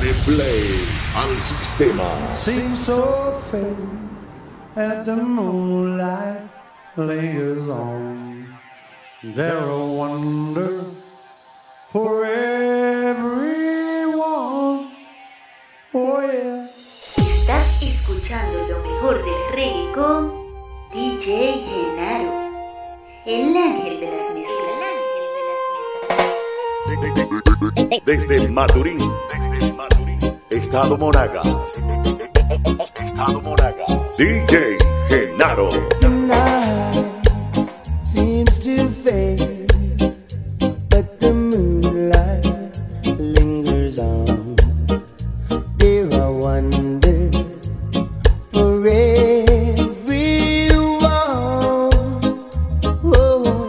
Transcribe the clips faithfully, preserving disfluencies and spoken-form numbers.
Dale play al sistema. Seems so fair at the moonlight lingers on. They're a wonder for everyone. Oh yeah. Estás escuchando lo mejor del reggae con D J Genaro, el ángel de las mezclas. Desde Maturín, desde Maturín, Estado Monagas, Estado Monagas, D J Genaro. The night seems to fade, but the moonlight lingers on. There I wonder for everyone. Oh,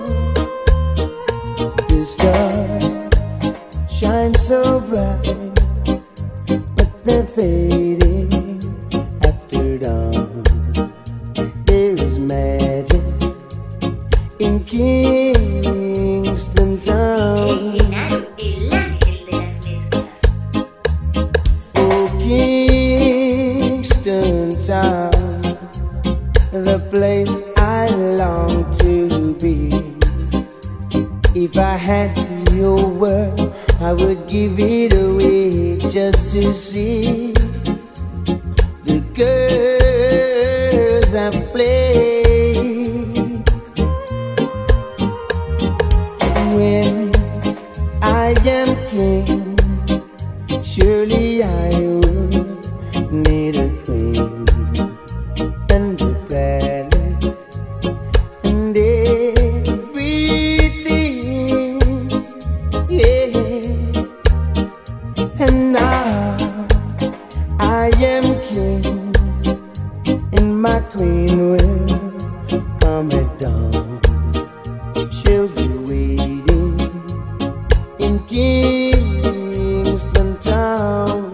the stars shine so bright, but they're fading after dawn. There is magic in Kingston Town. Genaro, el ángel de las mezclas. Oh, Kingston Town, the place I long to be. If I had your word, I would give it away just to see the girls I play. When I am king, surely I will need a queen and a palace and everything, yeah. And now I am king, and my queen will come at dawn. She'll be waiting in Kingston Town.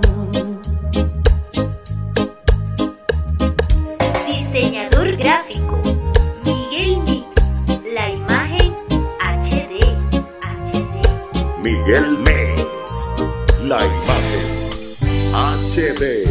Diseñador gráfico, Miguel Mix, la imagen H D, H D. Miguel Mix, la imagen H D.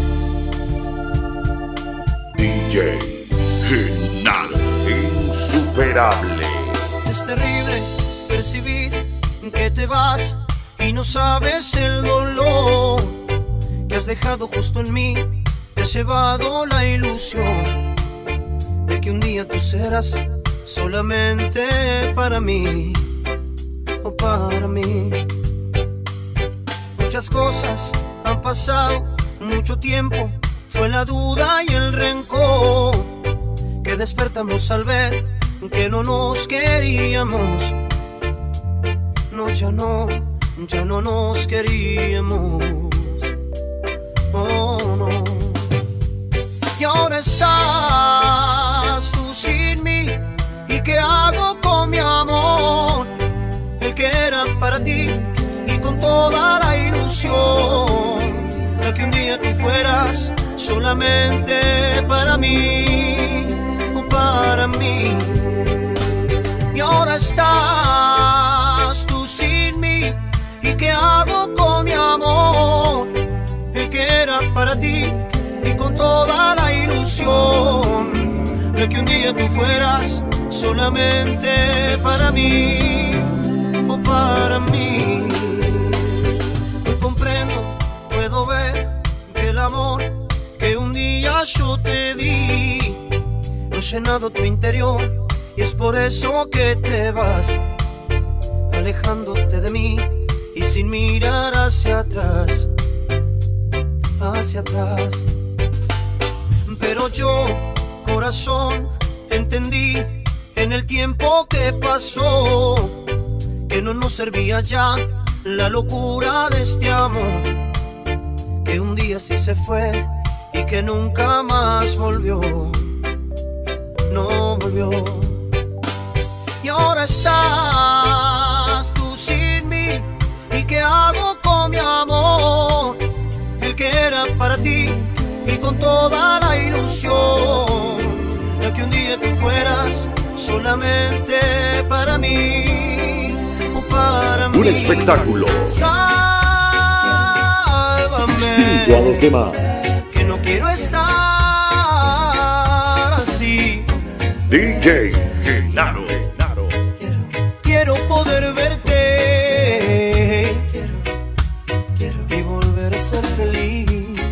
D J Genaro, insuperable. Es terrible percibir que te vas y no sabes el dolor que has dejado justo en mí. Te has llevado la ilusión de que un día tú serás solamente para mí, o para mí. Muchas cosas han pasado, mucho tiempo, fue la duda y el rencor que despertamos al ver que no nos queríamos. No, ya no, ya no nos queríamos. Oh, no. Y ahora estás tú sin mí. ¿Y qué hago con mi amor? El que era para ti y con toda la ilusión de que un día tú fueras solamente para mí, o para mí. Y ahora estás tú sin mí. ¿Y qué hago con mi amor? El que era para ti y con toda la ilusión de que un día tú fueras solamente para mí, o para mí. Hoy comprendo, puedo ver que el amor que un día yo te di ha llenado tu interior. Y es por eso que te vas, alejándote de mí y sin mirar hacia atrás, hacia atrás. Pero yo, corazón, entendí en el tiempo que pasó que no nos servía ya la locura de este amor, que un día sí se fue y que nunca más volvió, no volvió. Y ahora estás tú sin mí. ¿Y qué hago con mi amor? El que era para ti y con toda la ilusión de que un día tú fueras solamente para mí, o para mí. Un espectáculo. Sálvame. junto a los demás. Que no quiero estar así. D J Genaro. Quiero poder verte y volver a ser feliz.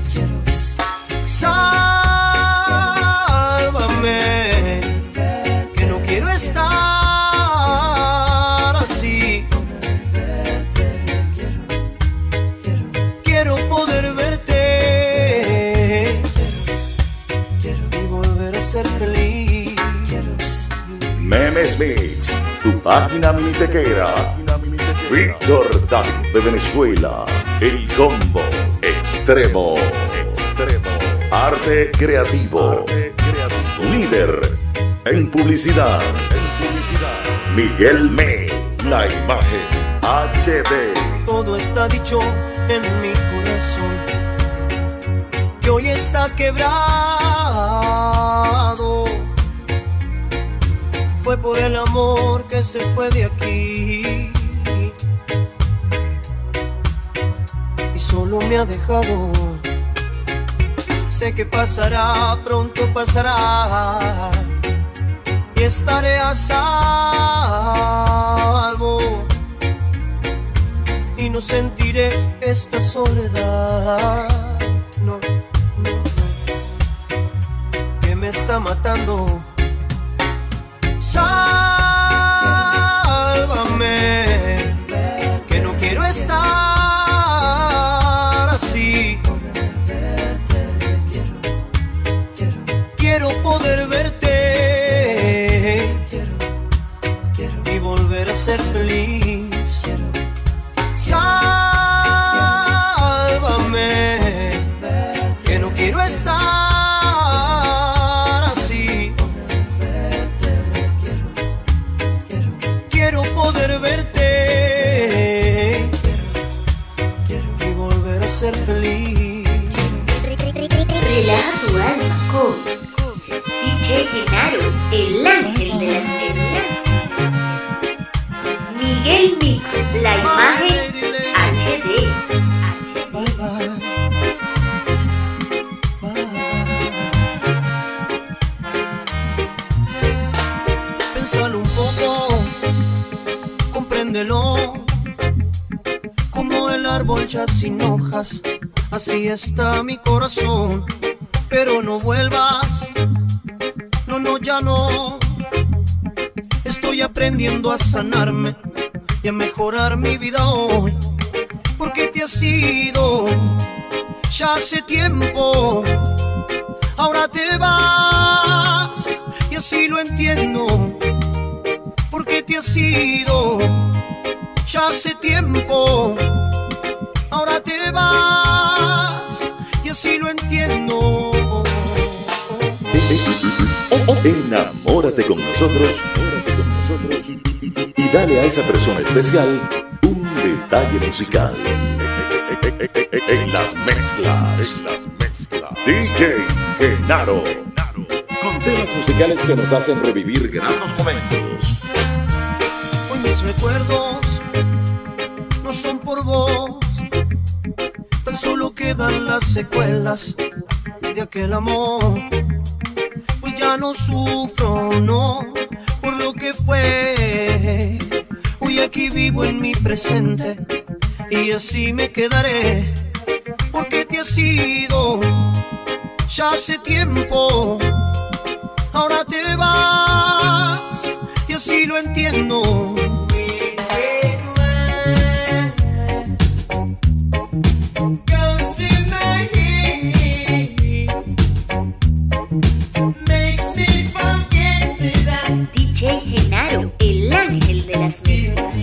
Sálvame, que no quiero estar así. Quiero poder verte y volver a ser feliz. Memes Mix, tu página minitequera. Víctor David de Venezuela, El Combo Extremo. Arte creativo. Líder en publicidad. Miguel Me, la imagen H D. Todo está dicho en mi corazón, que hoy está quebrado. Fue por el amor que se fue de aquí y solo me ha dejado. Sé que pasará, pronto pasará, y estaré a salvo y no sentiré esta soledad, no, no, no, que me está matando. Sálvame, que no quiero estar así. Quiero poder verte y volver a ser feliz. Sálvame, que no quiero estar así. Quiero poder verte y volver a ser feliz. Relaja tu alma con D J Genaro, el ángel de las mezclas. Miguel Mix, la imagen H D. Pénsalo un poco, compréndelo. Como el árbol ya sin hojas, así está mi corazón. Pero no vuelvas, no, no, ya no. Estoy aprendiendo a sanarme y a mejorar mi vida hoy, porque te has ido ya hace tiempo. Ahora te vas y así lo entiendo, porque te has ido ya hace tiempo. Ahora te vas y así lo entiendo. Enamórate con nosotros, enamórate con nosotros y, y- y dale a esa persona especial un detalle musical. En las mezclas, D J Genaro, con temas musicales que nos hacen revivir grandes momentos. Hoy mis recuerdos no son por vos, tan solo quedan las secuelas de aquel amor. Pues ya no sufro, no, por lo que fue. Hoy aquí vivo en mi presente y así me quedaré, porque te has ido ya hace tiempo. Ahora te vas y así lo entiendo. D J Genaro, el ángel de las mezclas.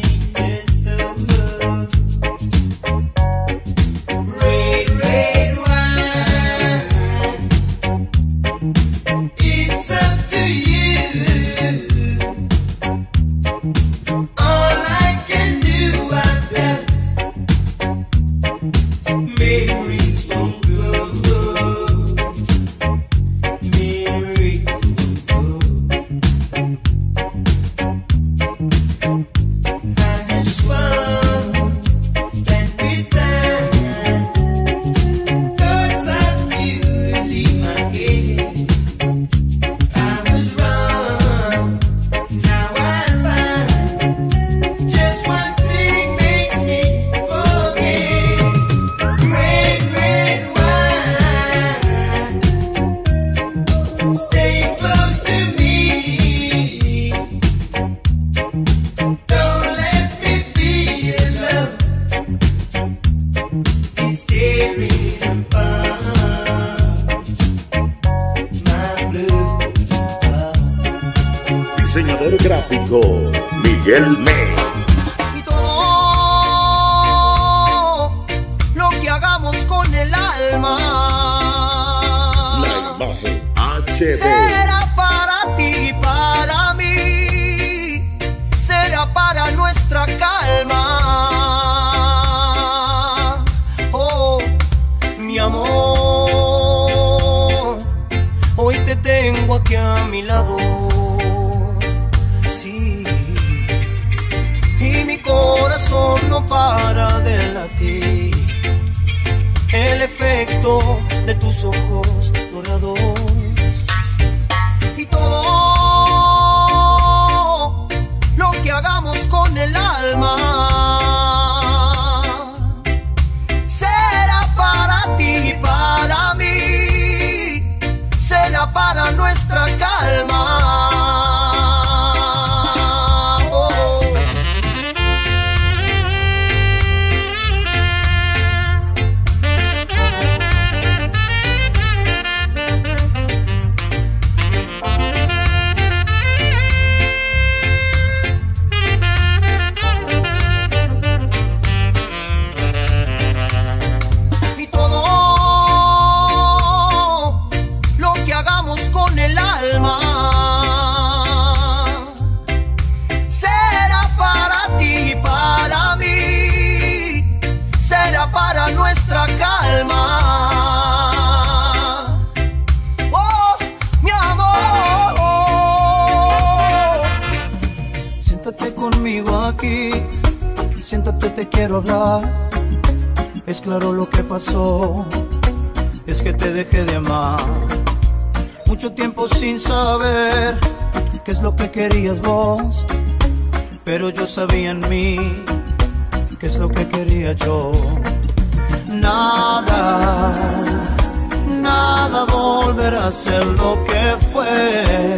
It's up to you. All I can do, I've got memories won't go. Memories won't go. I have sworn that we die. Though tearing apart my blue heart. Diseñador gráfico Miguel Mes. Y todo lo que hagamos con el alma, La imagen H D. será para ti y para mí, será para nuestra calma. Oh, mi amor, hoy te tengo aquí a mi lado. Sí, y mi corazón no para de latir. El efecto de tus ojos dorados. Y todo lo que hagamos con el alma será para ti y para mí, será para nuestra calma. Para nuestra calma. Oh, mi amor, siéntate conmigo aquí, siéntate, te quiero hablar. Es claro lo que pasó, es que te dejé de amar. Mucho tiempo sin saber qué es lo que querías vos, pero yo sabía en mí qué es lo que quería yo. Nada, nada volverá a ser lo que fue.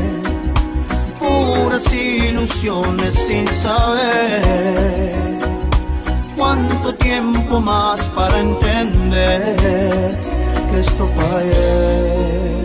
Puras ilusiones sin saber cuánto tiempo más para entender que esto fue ayer.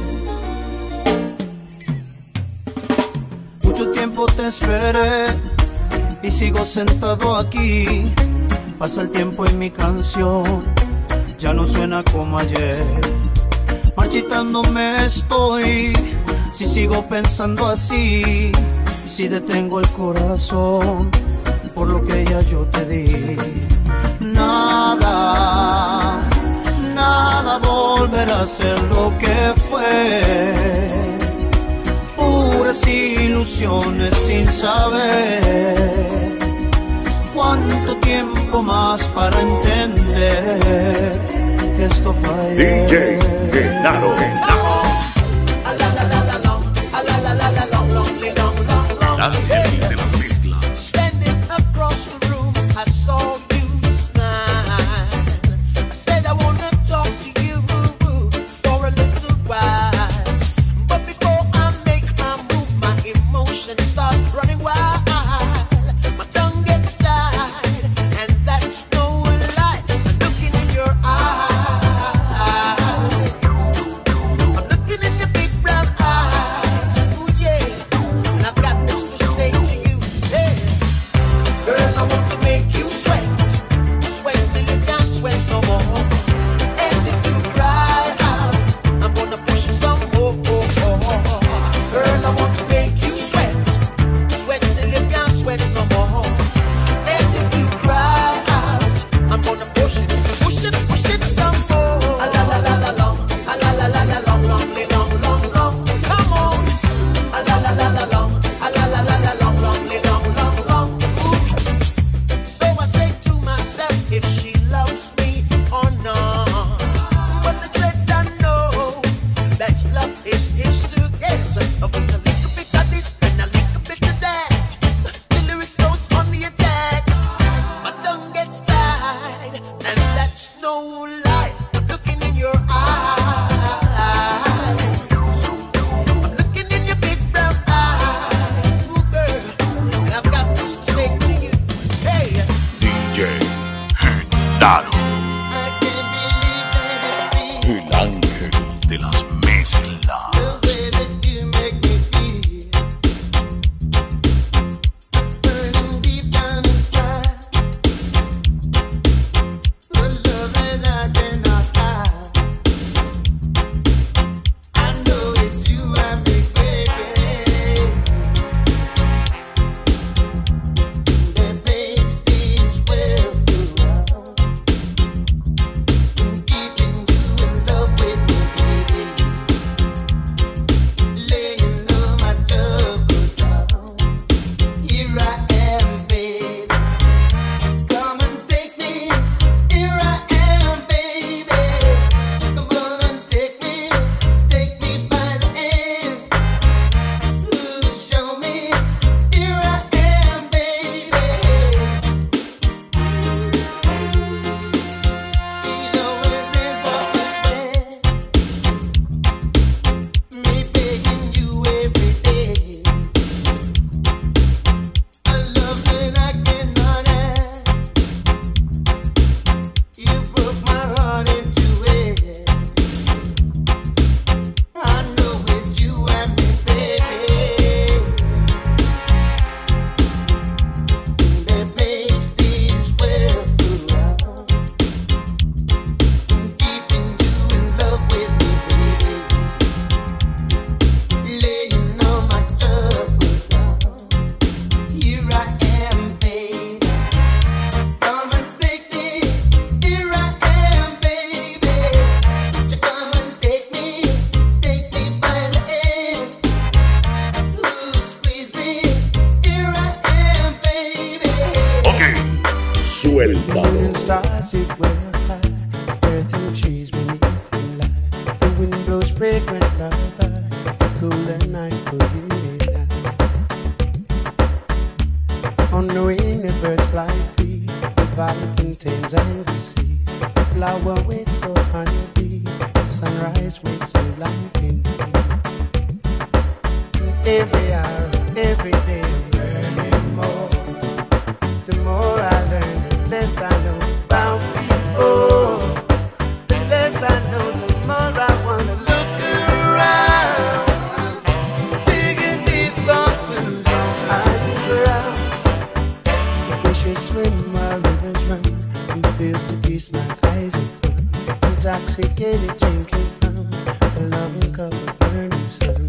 Mucho tiempo te esperé y sigo sentado aquí. Pasa el tiempo y mi canción ya no suena como ayer. Marchitándome estoy, si sigo pensando así, si detengo el corazón por lo que ya yo te di. Nada, nada volverá a ser lo que fue. Puras ilusiones sin saber cuánto tiempo más para entender que esto fue D J Genaro. Ángel de las mezclas. Standing across the room, I saw you smile. I said I wanna talk to you for a little while, but before I make my move, my emotions start running wild. My tongue gets tied, and that's no lie. I'm looking in your eyes. I'm looking in your big brown eyes. Ooh yeah, and I've got this to say to you. Hey, girl, I want to make you sweat, sweat till you can't sweat no more. And if you cry out, I'm gonna push you some more. Girl, I want to make you sweat, sweat till you can't sweat no more. And if you cry out, I'm gonna push it, push it, push it some more. A la la la la long, a la la la la long, long, long, long, long. Come on. A la la la la long, a la la la la long, long, long, long, long. Ooh. So I say to myself, if she loves me or not. But the dread I know that love is his to get. With a little bit of this and a little bit of that, the lyrics goes on the attack. My tongue gets tied, and that's no lie. I'm looking in your eyes. I'm looking in your big brown eyes. Ooh, girl, and I've got this to say to you. Hey. D J Genaro. Ah, de las mezclas. Suéltalo. Stars it will fly, earth and trees beneath the light. The wind blows fragrant lullaby, the cooler night for you and I. On the wing the birds fly free, the Leviathan tames and the sea. The flower waits for honeybee, the sunrise wakes to life in me. Every hour, every day I'm learning more. The more I learn, the less I know about people. The less I know, the more I wanna look around, digging deep for clues on higher ground. The fishes swim while rivers run, two pills to feast my eyes and fun. Intoxicated drinking from the loving cup of burning sun.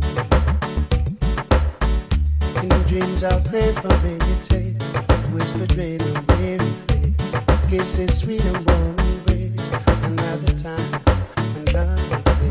In dreams I'll pray for baby taste, whispered rain on weary face, kisses sweet and warm embrace, another time, another day.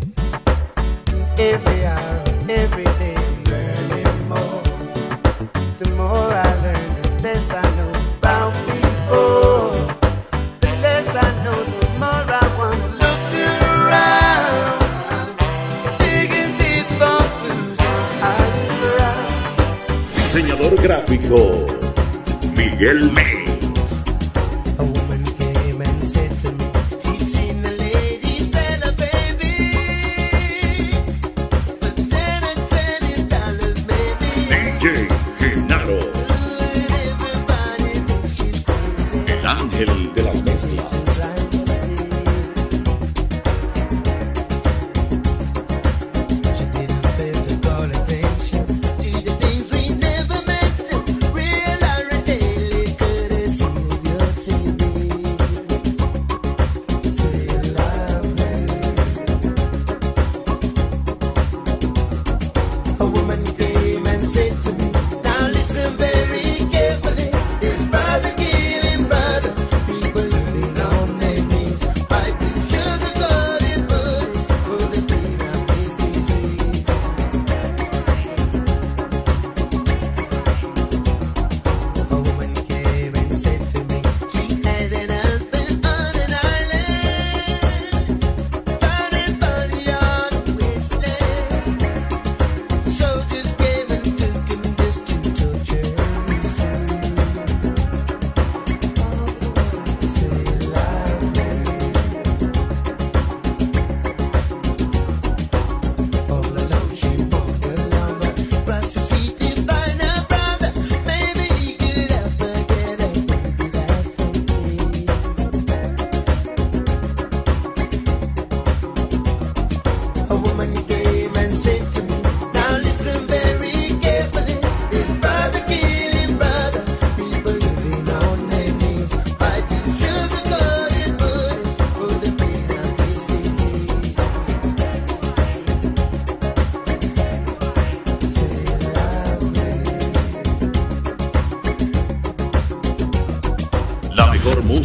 Every hour, every day, learning more. The more I learn, the less I know about people. The less I know, the more I wanna look around, digging deep for clues on higher ground. Diseñador gráfico Miguel Mates. A woman came and said to me, she's seen the lady sell a baby for ten and twenty dollars, baby. D J Genaro, And everybody thinks she's crazy. el ángel de las mezclas. She didn't fail to call attention to the things we never mentioned. Real or a daily could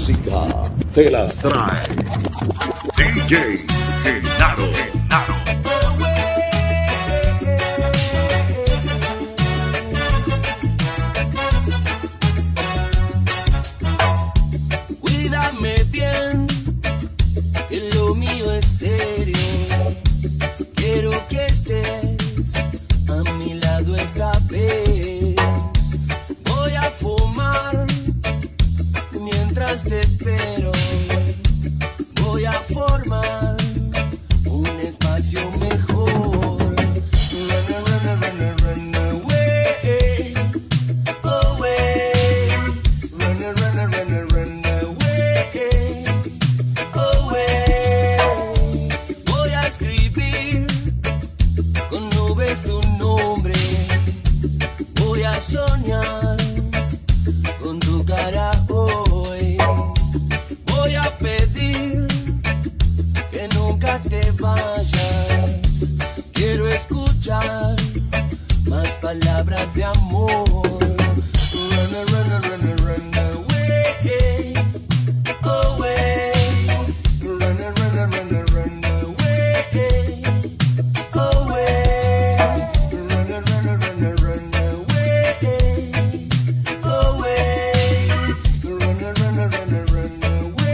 música te las trae D J Genaro. Genaro. Cuídame bien, que lo mío es serio. Quiero que estés a mi lado esta vez. Voy a fumar mientras te espero. Voy a formar un espacio mejor. Run, run, run, run, run away, away. Run, run, run, run, run away, away. Voy a escribir con nubes tu nombre. Voy a soñar con tu cara hoy. Voy a pedir que nunca te vayas. Quiero escuchar más palabras de amor. Run, run, run, run away, away. Run, run, run, run away, away. Run, run, run, run away, away. Run, run, run, run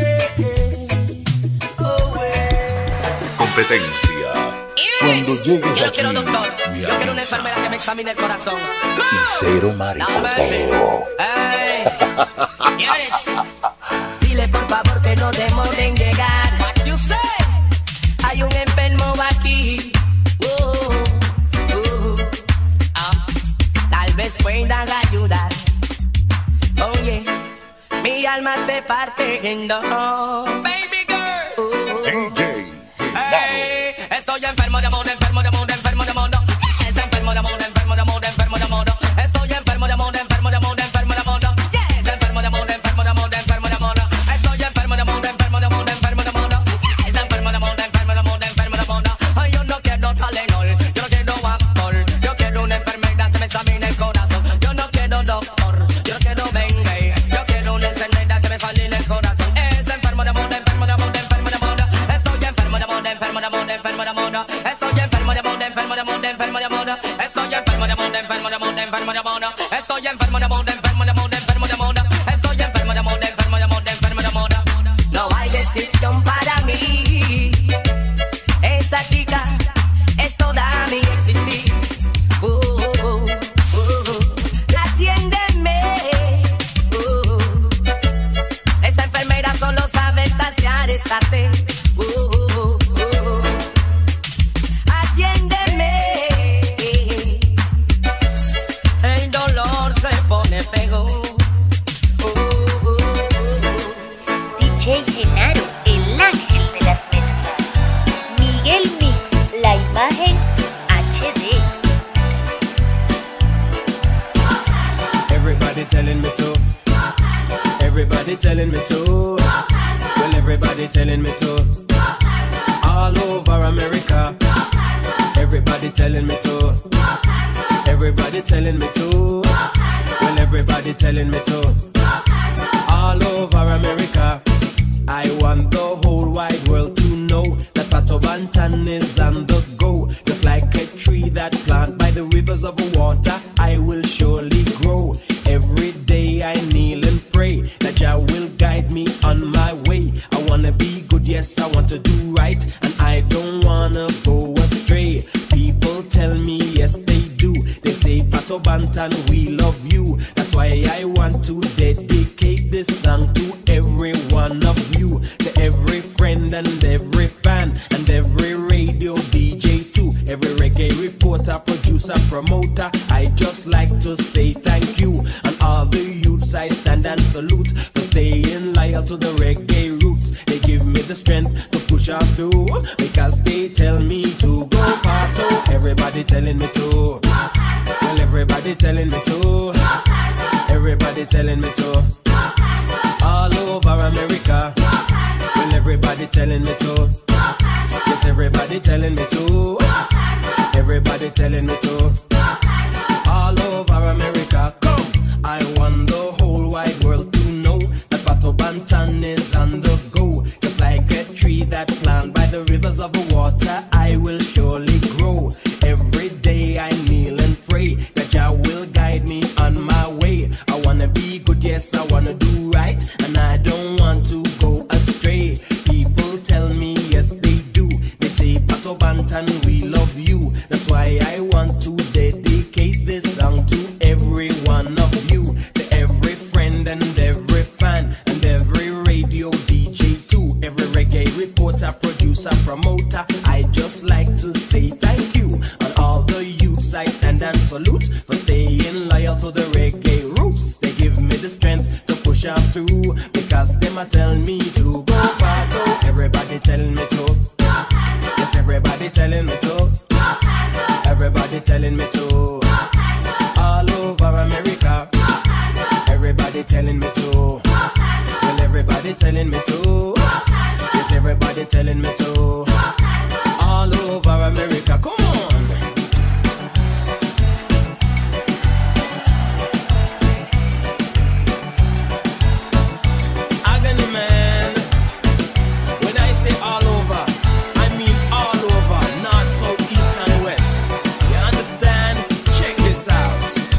away, away. Competencia. Cuando llegues Yo aquí, quiero doctor, me yo quiero una avisa. enfermera que me examine el corazón. Y cero maricoteo. Ey, señores, dile por favor que no demoren en llegar. You say, hay un enfermo aquí. Uh, uh, ah, tal vez puedan ayudar. Oye, mi alma se parte en dos. Baby girl. Uh, D J Genaro. Ey, estoy enfermo de amor, enfermo de amor, enfermo de amor. Yes, enfermo de amor, enfermo de amor, enfermo de amor. Estoy enfermo de amor, enfermo de amor, enfermo de amor. Yes, enfermo de amor, enfermo de amor, enfermo de amor. Estoy enfermo de amor, enfermo de amor, enfermo de amor. Yes, enfermo de amor, enfermo de amor, enfermo de amor. Ay, yo no quiero Tylenol, yo no quiero Actor. Yo quiero una enfermera que me examine el corazón. Yo no quiero doctor, yo no quiero Bengay. Yo quiero una enfermera que me fascine el corazón. Es enfermo de amor, enfermo de amor, enfermo de amor. Estoy enfermo de amor, enfermo de amor, enfermo de amor. Estoy enfermo de amor, enfermo de amor, enfermo de amor. Estoy enfermo de amor, enfermo de amor, enfermo de amor. Estoy enfermo de amor, enfermo de amor, enfermo de amor. Estoy enfermo de amor, enfermo de amor, enfermo de amor. No hay descripción para mí. Esa chica es toda mi existir. Uh, uh, uh, uh. Atiéndeme. Uh, esa enfermera solo sabe saciar esta sed. Uh, uh, uh. Atiéndeme. El dolor se pone pego. Uh, uh, uh. D J Genaro, el ángel de las mezclas. Miguel Mix, la imagen H D. Everybody telling me to. Everybody telling me to. Well, everybody telling me to. All over America. Everybody telling me to. Everybody telling me to. Well, everybody telling me to. All over America. I want the whole wide world to know that Pato Bantan is on the go. Just like a tree that planted by the rivers of water, I will surely grow. Every day I kneel and pray that Jah will guide me on my way. I wanna be good, yes, I want to do right, and I don't wanna go astray. People tell me, yes, they do. They say, Pato Bantan, we love you. That's why I want to dedicate this song to every one of you, to every friend and every fan, and every radio D J too, every reggae reporter, producer, promoter. I just like to say thank you, and all the youths I stand and salute for staying loyal to the reggae roots. They give me the strength to push on through, because they tell me to go Pato. Everybody telling me to. Well, everybody telling me to. Everybody telling me to. All over America. Well, everybody telling me to. Yes, everybody telling me to. Everybody telling me to. All over America. Come, I want the whole wide world to know that Pato Bantan rivers of water I will surely grow. Every day I kneel and pray that Jah will guide me on my way. I wanna be good, yes, I wanna do right, and I don't want to go astray. People tell me yes they do. They say Pato Banton, we love you. That's why I want to dedicate this song to every one of you, to every friend and every fan and every radio D J too, every reggae reporter, producer, promoter. I just like to say thank you. On all the youths I stand and salute for staying loyal to the reggae roots. They give me the strength to push on through, because them a tell me to go far, go. Everybody telling me to, yes, everybody telling me to, everybody telling me to, all over America. Everybody telling me to, well, everybody telling me to, yes, everybody telling me to, all over America. Come on. Agony man. When I say all over, I mean all over, north, south, east and west. You understand? Check this out.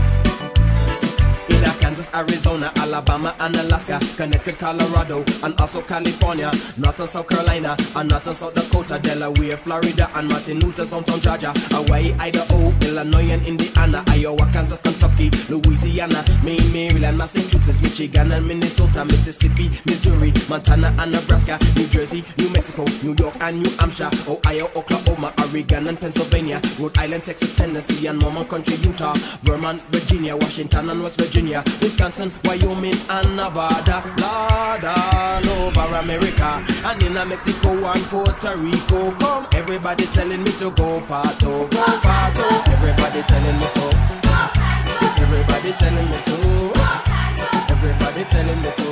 In Kansas, Arizona, Alabama and Alaska, Connecticut, Colorado, and also California, North and South Carolina, and North and South Dakota, Delaware, Florida, and Martin Luther, Hometown, Georgia, Hawaii, Idaho, Illinois, and Indiana, Iowa, Kansas, Kentucky, Louisiana, Maine, Maryland, Massachusetts, Michigan, and Minnesota, Mississippi, Missouri, Montana, and Nebraska, New Jersey, New Mexico, New York, and New Hampshire, Ohio, Oklahoma, Oregon, and Pennsylvania, Rhode Island, Texas, Tennessee, and Mormon Country, Utah, Vermont, Virginia, Washington, and West Virginia, Wisconsin, Wyoming, and Nevada, Lord, all over America, and in Mexico and Puerto Rico. Come, everybody telling me to go Pato, go Pato. Everybody telling me to, yes, everybody telling me to, everybody telling me to.